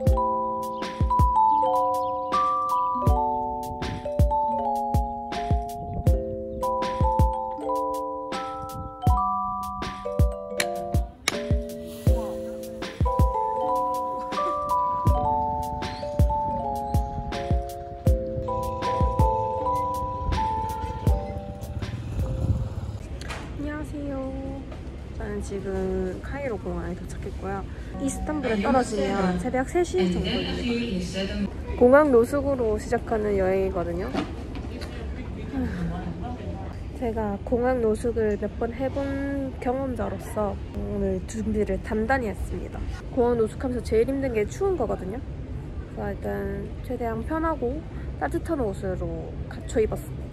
저는 지금 카이로 공항에 도착했고요. 이스탄불에 떨어지면 새벽 3시 정도입니다. 공항 노숙으로 시작하는 여행이거든요. 제가 공항 노숙을 몇 번 해본 경험자로서 오늘 준비를 단단히 했습니다. 공항 노숙하면서 제일 힘든 게 추운 거거든요. 그래서 일단 최대한 편하고 따뜻한 옷으로 갖춰 입었습니다.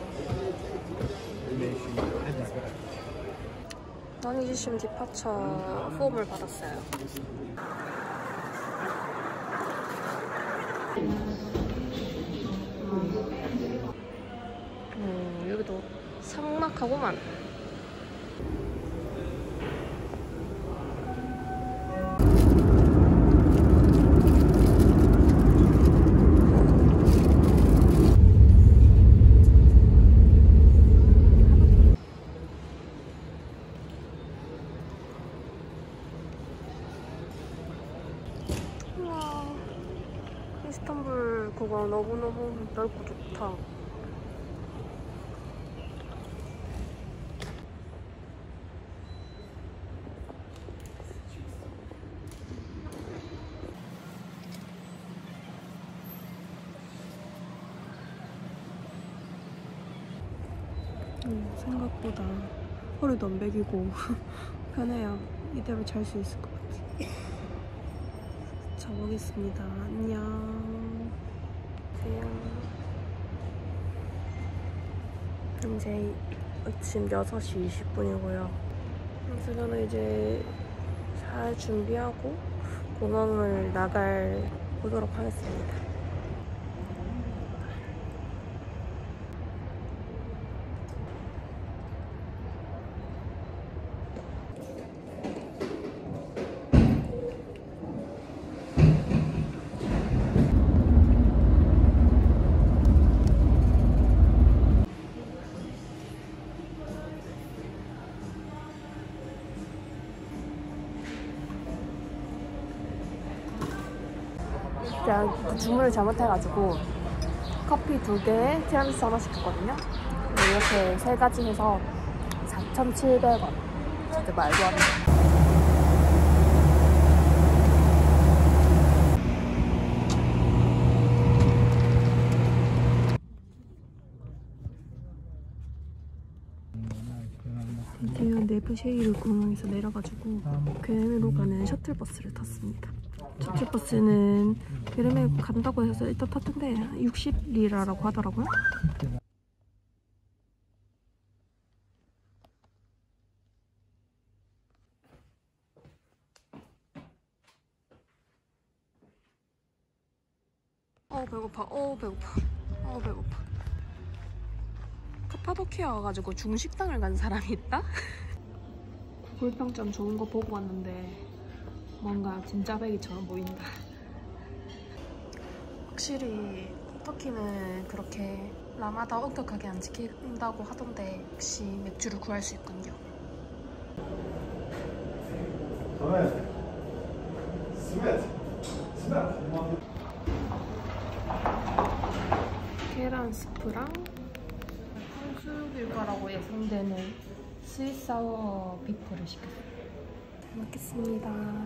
러니지심 디파처 폼을 받았어요. 여기도 삭막하고만. 이스탄불 공항 너무너무 넓고 좋다. 생각보다 허리도 안 베기고 편해요. 이대로 잘 수 있을 것 같아요. 자보겠습니다. 안녕. 이제 아침 6시 20분이고요. 그래서 저는 이제 잘 준비하고 공항을 나갈 보도록 하겠습니다. 제가 주문을 잘못해가지고 커피 2개에 티라미수 하나 시켰거든요. 이렇게 3가지 해서 4,700원. 진짜 말도 안 돼. 드디어 네브쉐이르 공항에서 내려가지고 괴르메로 가는 셔틀버스를 탔습니다. 셔틀버스는 괴르메 간다고 해서 일단 탔던데 60리라라고 하더라고요. 배고파. 배고파. 카파도키아 와가지고 중식당을 간 사람이 있다? 구글 평점 좋은 거 보고 왔는데 뭔가 진짜 배기처럼 보인다. 확실히 터키는 그렇게 라마다 엄격하게 안 지킨다고 하던데 역시 맥주를 구할 수 있군요. 계란 스프랑 탕수육일 거라고 예상되는 스위스사워 비프를 시켰어요. 잘 먹겠습니다.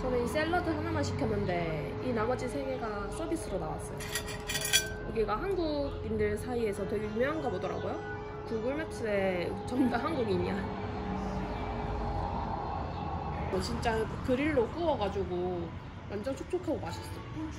저는 이 샐러드 하나만 시켰는데 이 나머지 3개가 서비스로 나왔어요. 여기가 한국인들 사이에서 되게 유명한가 보더라고요. 구글 맵스에 전부 다 한국인이야. 진짜 그릴로 구워가지고 완전 촉촉하고 맛있어.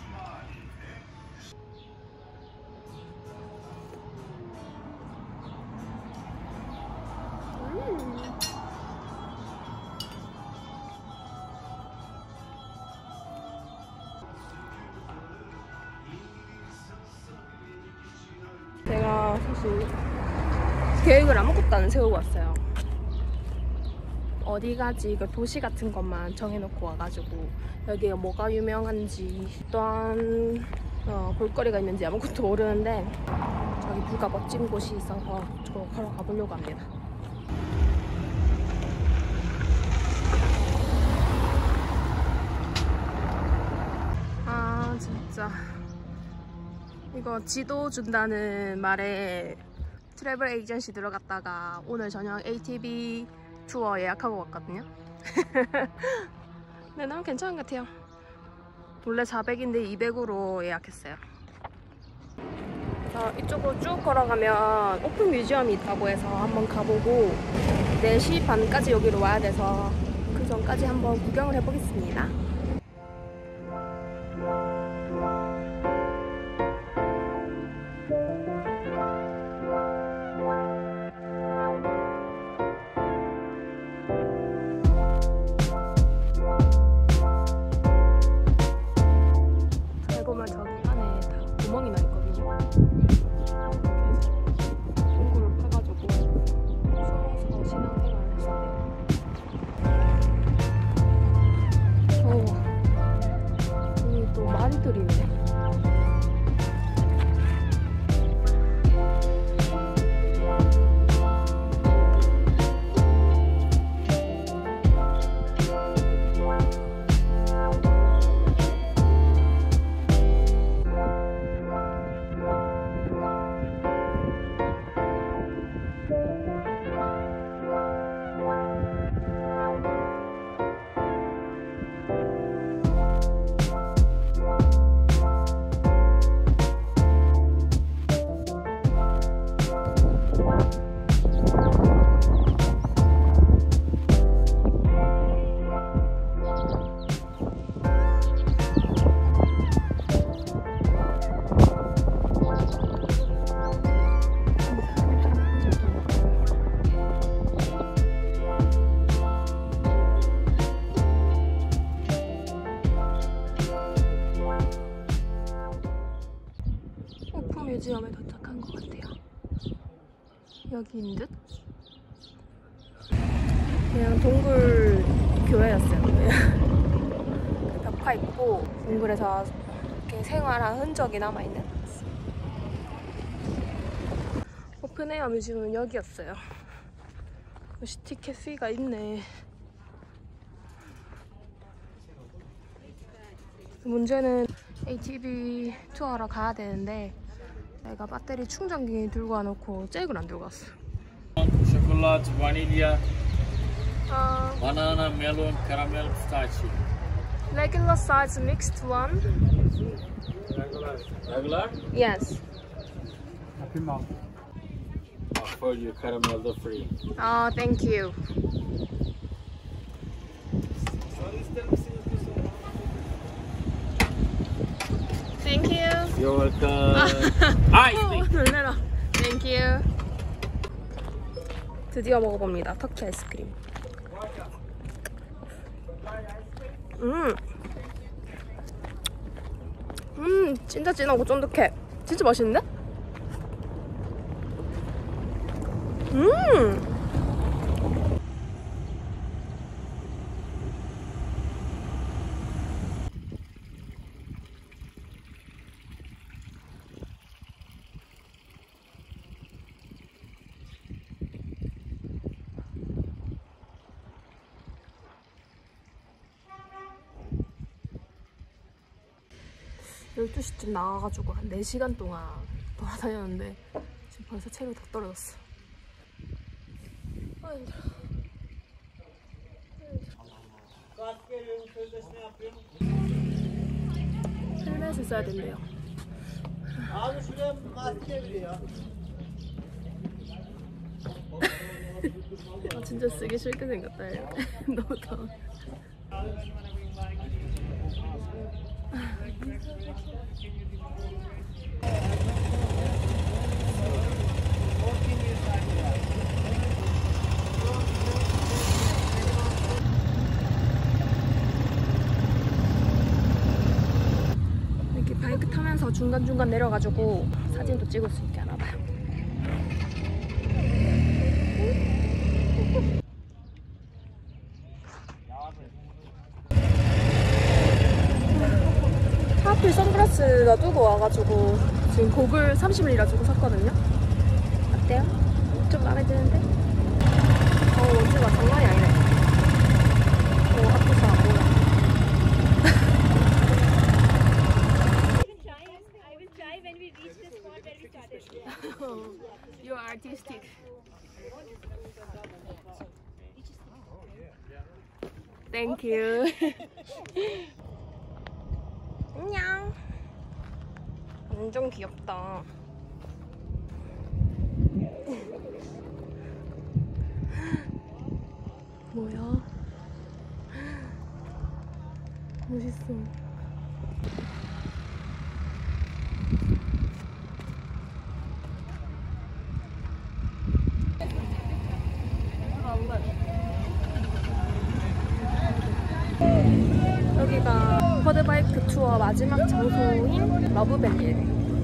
제가 사실 계획을 아무것도 안 세우고 왔어요. 어디 가지 그 도시 같은 것만 정해놓고 와가지고 여기에 뭐가 유명한지 또한 볼거리가 있는지 아무것도 모르는데 저기 뷰가 멋진 곳이 있어서 저거 걸어 가보려고 합니다. 아 진짜 이거 지도 준다는 말에 트래블 에이전시 들어갔다가 오늘 저녁 ATV 투어 예약하고 왔거든요. 네, 너무 괜찮은 것 같아요. 원래 400인데 200으로 예약했어요. 그래서 이쪽으로 쭉 걸어가면 오픈 뮤지엄이 있다고 해서 한번 가보고 4시 반까지 여기로 와야 돼서 그 전까지 한번 구경을 해보겠습니다. 구멍이 나 있거든요. 그래서 공구를 파가지고 숨어서 신앙생활을 했어요. 여기 또 말들이 있네. 뮤지엄에 도착한 것 같아요. 여기인 듯? 그냥 동굴 교회였어요. 벽화 있고 동굴에서 이렇게 생활한 흔적이 남아있는. 오픈에어 뮤지엄은 여기였어요. 티켓 피가 있네. 문제는 ATV 투어하러 가야 되는데 내가 배터리 충전기 들고 와놓고 잭을 안 들고 왔어. Chocolate, vanilla, banana, melon, caramel, pistachio. Regular size mixed one. Regular? Yes. Happy mouth. For you, caramel the free. Oh, thank you. Thank you. You're welcome. Ice. 놀래라. Thank you. 드디어 먹어봅니다. 터키 아이스크림. 진짜 진하고 쫀득해. 진짜 맛있는데? 음. 12시쯤 나와가지고 한 4시간 동안 돌아다녔는데 지금 벌써 체력이 다 떨어졌어. 아 힘들어. 헬멧을 써야 된대요. 아, 진짜 쓰기 싫게 생겼다. 너무 더워. 이렇게 바이크 타면서 중간중간 내려가지고 사진도 찍을 수 있게 하나봐요. 하필 선글라스 놔두고 와가지고 지금 고글 30일이라 주고 샀거든요. 어때요? 좀 마음에 드는데? 먼지가 장난이 아니네. 앞에서 안 보여. I will try when we reach the spot where we started. You're artistic. Thank you. 안녕. 완전 귀엽다. 뭐야? 멋있어. 여기가 쿼드바이크 투어 마지막 장소인 러브밸리예요.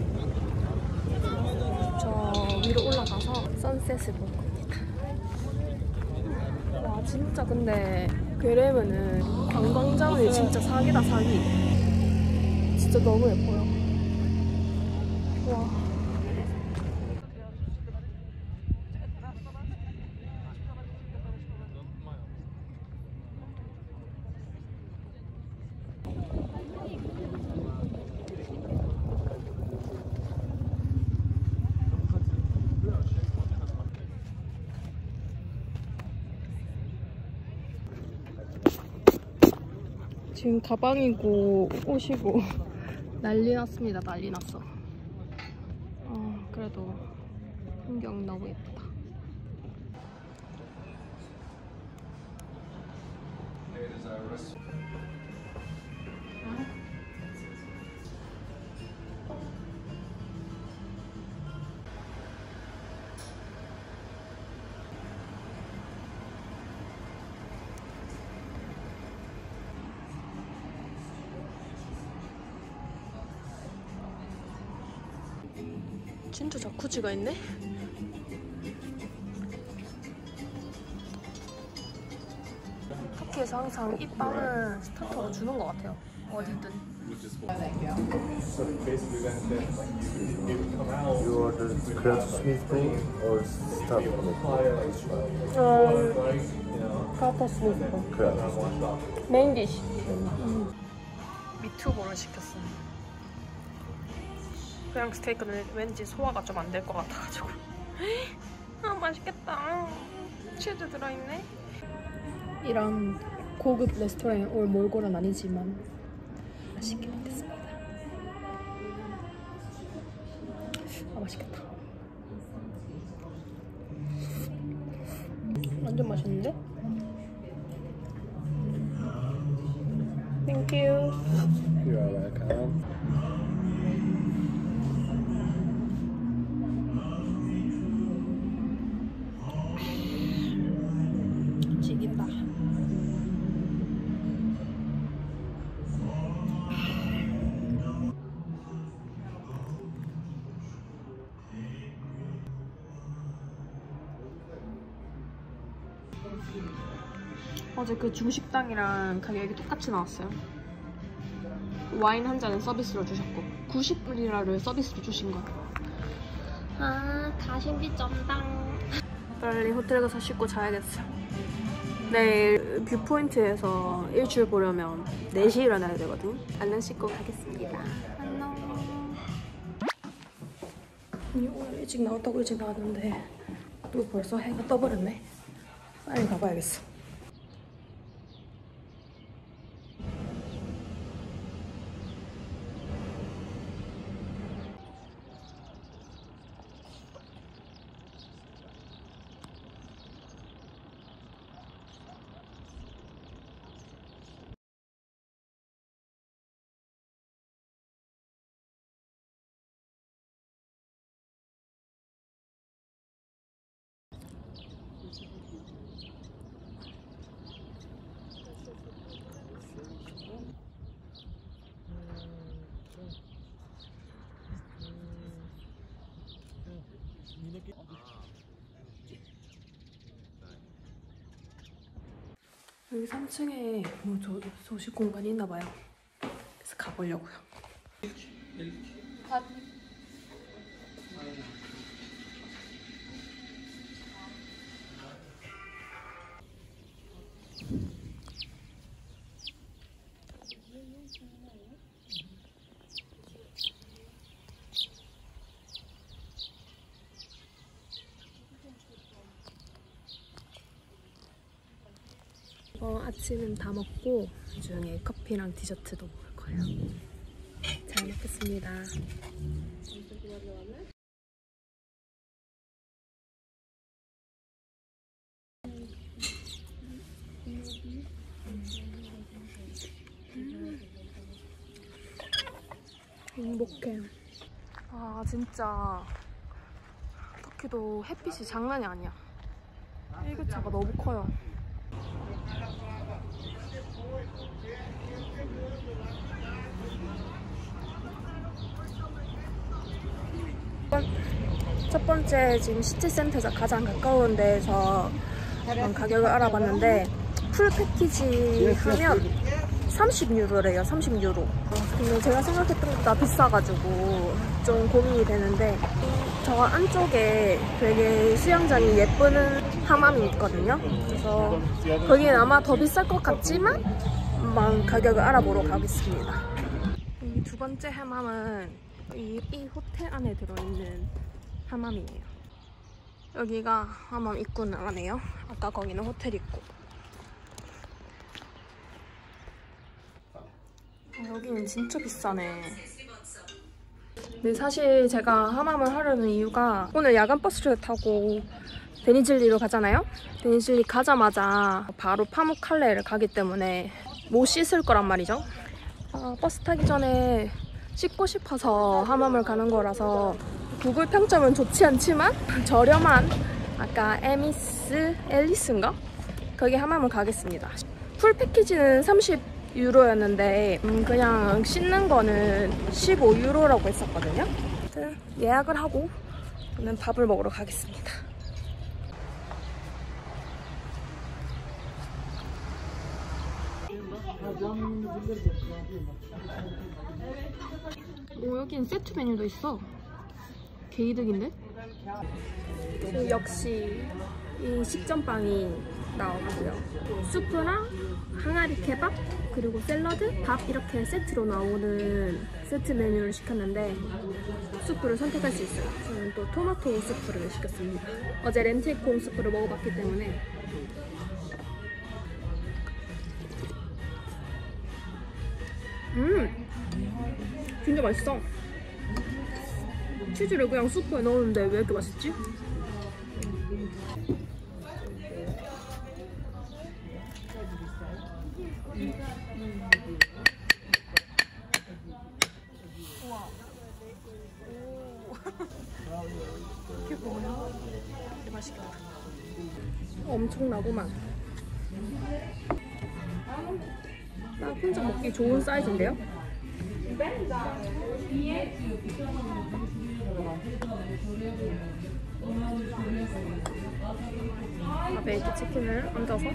저 위로 올라가서 선셋을 볼 겁니다. 와 진짜 근데 괴레면은 관광자원이 진짜 사기다 사기. 진짜 너무 예뻐요. 와. 지금 가방이고 옷이고 난리 났습니다. 난리 났어. 그래도 풍경 너무 예쁘다. 진짜 자쿠지가 있네? 터키에서 항상 이 빵을 스타터로 주는 것 같아요. 어디든. So basically you order crab meatball or stuffed meatball? 카타 스니퍼. Crab. 메인 디시. 미트볼을 시켰어요. 그냥 스테이크는 왠지 소화가 좀 안 될 것 같아가지고. 아 맛있겠다. 치즈 들어있네. 이런 고급 레스토랑에 올 몰골은 아니지만 맛있게 먹겠습니다. 아 맛있겠다. 완전 맛있는데? Thank you. You're welcome. 죽인다. 어제 그 중식당이랑 가격이 똑같이 나왔어요. 와인 한 잔은 서비스로 주셨고 90불이라를 서비스로 주신 거예요. 아 가심비 쩐당. 빨리 호텔 가서 씻고 자야겠어. 내일 뷰포인트에서 일출 보려면 4시에 일어나야 되거든. 얼른 씻고 가겠습니다. 안녕. 오늘 일찍 나왔다고 일찍 나왔는데 또 벌써 해가 떠버렸네. 빨리 가봐야겠어. 여기 3층에 뭐 조식 공간이 있나 봐요. 그래서 가보려고요. 아침은 다 먹고 나중에 커피랑 디저트도 먹을 거예요. 잘 먹겠습니다. 행복해. 아 진짜 터키도 햇빛이 장난이 아니야. 일교차가 너무 커요. 첫 번째 지금 시티센터에서 가장 가까운 데에서 가격을 알아봤는데 풀 패키지 하면 30유로래요. 30유로. 근데 제가 생각했던 것보다 비싸가지고 좀 고민이 되는데 저 안쪽에 되게 수영장이 예쁜 하맘이 있거든요. 그래서 거기는 아마 더 비쌀 것 같지만 가격을 알아보러 가겠습니다. 이 두 번째 하맘은 이 호텔 안에 들어있는 하맘이에요. 여기가 하맘 입구 나가네요. 아까 거기는 호텔 입구. 여기는 진짜 비싸네. 근데 사실 제가 하맘을 하려는 이유가 오늘 야간 버스를 타고 데니즐리로 가잖아요. 데니즐리 가자마자 바로 파묵칼레를 가기 때문에 못 씻을 거란 말이죠. 버스 타기 전에 씻고 싶어서 하맘을 가는 거라서 구글 평점은 좋지 않지만 저렴한 아까 앨리스인가? 거기 하맘을 가겠습니다. 풀 패키지는 30유로였는데 그냥 씻는 거는 15유로라고 했었거든요. 아무튼 예약을 하고 저는 밥을 먹으러 가겠습니다. 오, 여긴 세트 메뉴도 있어. 개이득인데? 역시 이 식전빵이 나오고요. 수프랑 항아리 케밥 그리고 샐러드, 밥 이렇게 세트로 나오는 세트 메뉴를 시켰는데 수프를 선택할 수 있어요. 저는 또 토마토 수프를 시켰습니다. 어제 렌틸콩 수프를 먹어봤기 때문에 진짜 맛있어. 치즈를 그냥 수프에 넣었는데 왜 이렇게 맛있지? 우와. 이렇게 보면 되게 맛있겠다. 엄청나구만. 딱 혼자 먹기 좋은 사이즈인데요? 밥에 이렇게 치킨을 얹어서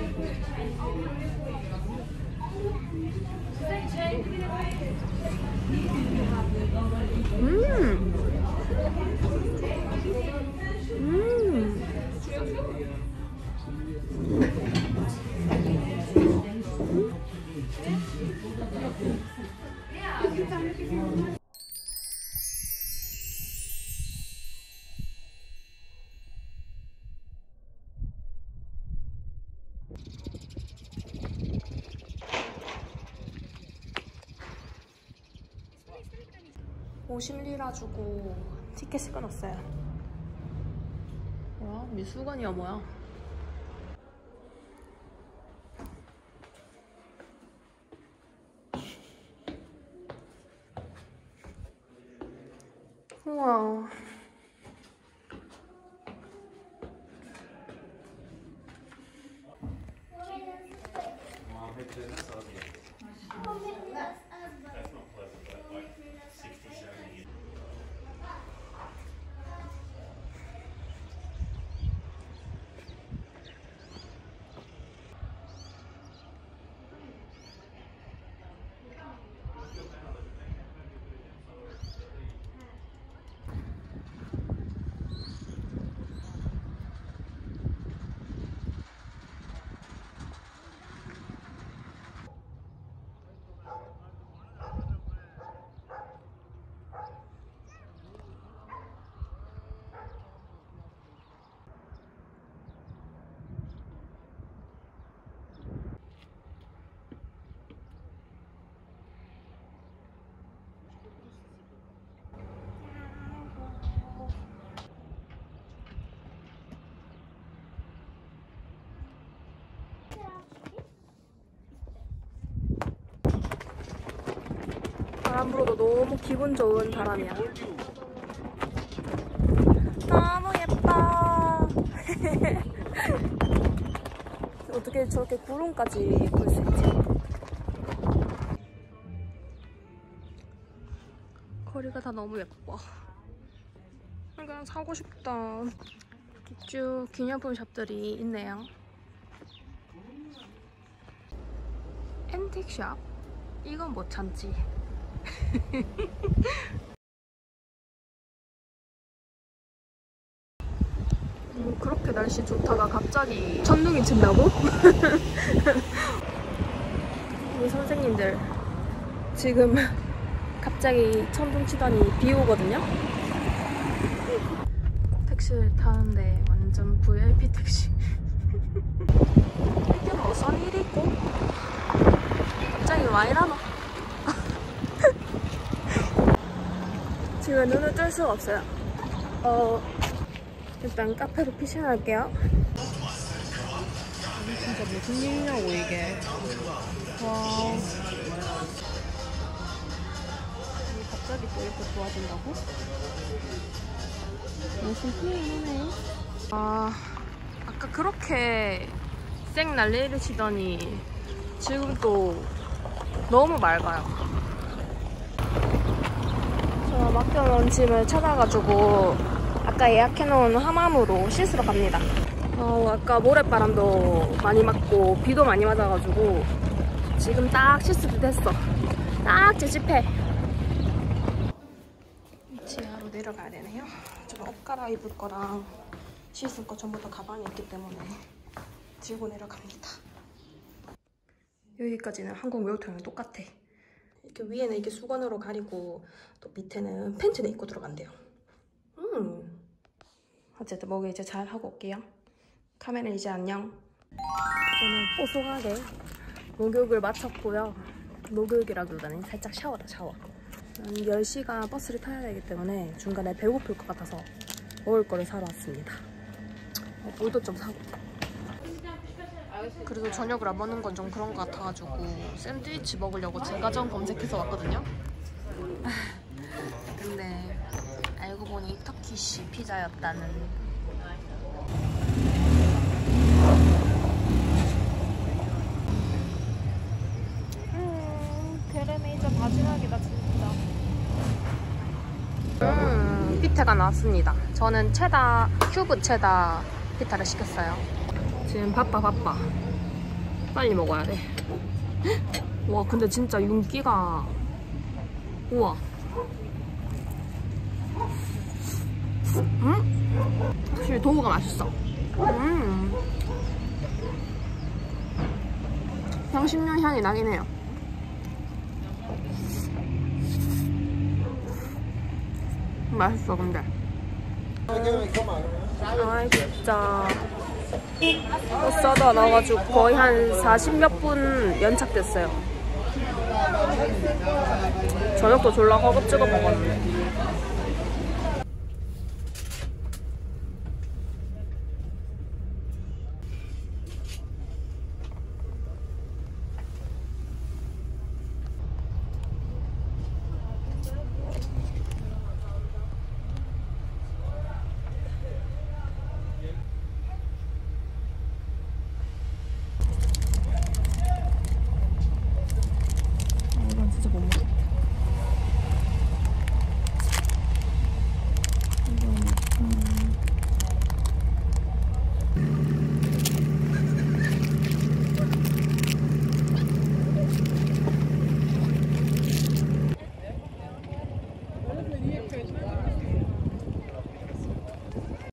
$50리라 주고 티켓을 끊었어요. 뭐야? 미술관이야 뭐야? 우와. 바람 불어도 너무 기분 좋은 바람이야. 너무 예뻐. 어떻게 저렇게 구름까지 볼 수 있지? 거리가 다 너무 예뻐. 그냥 사고 싶다. 쭉 기념품 샵들이 있네요. 앤틱샵? 이건 못 참지. 그렇게 날씨 좋다가 갑자기 천둥이 친다고? 우리 선생님들 지금 갑자기 천둥 치더니 비 오거든요? 택시를 타는데 완전 VIP 택시. 이게 무슨 일이고? 갑자기 와 이러노? 지금 눈을 뜰 수가 없어요. 일단 카페로 피신할게요. 이게 진짜 무슨 일이냐고 이게. 와. 이게 갑자기 또 이렇게 도와준다고? 무슨 플레이네. 아까 그렇게 쌩 난리를 치더니 지금 또 너무 맑아요. 저 맡겨놓은 짐을 찾아가지고 아까 예약해놓은 하맘으로 씻으러 갑니다. 아까 모래바람도 많이 맞고 비도 많이 맞아가지고 지금 딱 씻을 때 됐어. 딱 찝찝해. 지하로 내려가야 되네요. 제가 옷 갈아입을 거랑 씻을 거 전부 다 가방에 있기 때문에 들고 내려갑니다. 여기까지는 한국 목욕탕이랑 똑같아. 이렇게 위에는 이게 수건으로 가리고 또 밑에는 팬츠는 입고 들어간대요. 어쨌든 목욕 이제 잘 하고 올게요. 카메라 이제 안녕. 저는 뽀송하게 목욕을 마쳤고요. 목욕이라기보다는 살짝 샤워다 샤워. 10시간 버스를 타야 되기 때문에 중간에 배고플 것 같아서 먹을 거를 사러 왔습니다. 물도 좀 사고. 그래도 저녁을 안 먹는 건 좀 그런 것 같아가지고 샌드위치 먹으려고 제가 전 검색해서 왔거든요. 근데 알고 보니 터키시 피자였다는. 그러면 이제 마지막이다 진짜. 피타가 나왔습니다. 저는 체다, 큐브 체다 피타를 시켰어요. 지금 바빠. 빨리 먹어야 돼. 와, 근데 진짜 윤기가. 우와. 확실히 도우가 맛있어. 향신료 향이 나긴 해요. 맛있어, 근데. 아, 진짜. 버스도 안 와가지고 거의 한 40몇 분 연착됐어요. 저녁도 졸라 허겁지겁 먹었는데.